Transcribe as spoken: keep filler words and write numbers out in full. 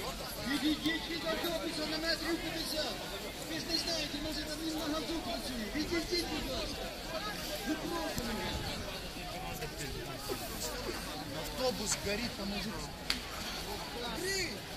Відійдіть від автобуса на метрів п'ятдесят. Ви ж не знаєте, може там він на газу працює. Відійдіть, будь ласка. Ну просто мене. Автобус горить, там мужик. Гри!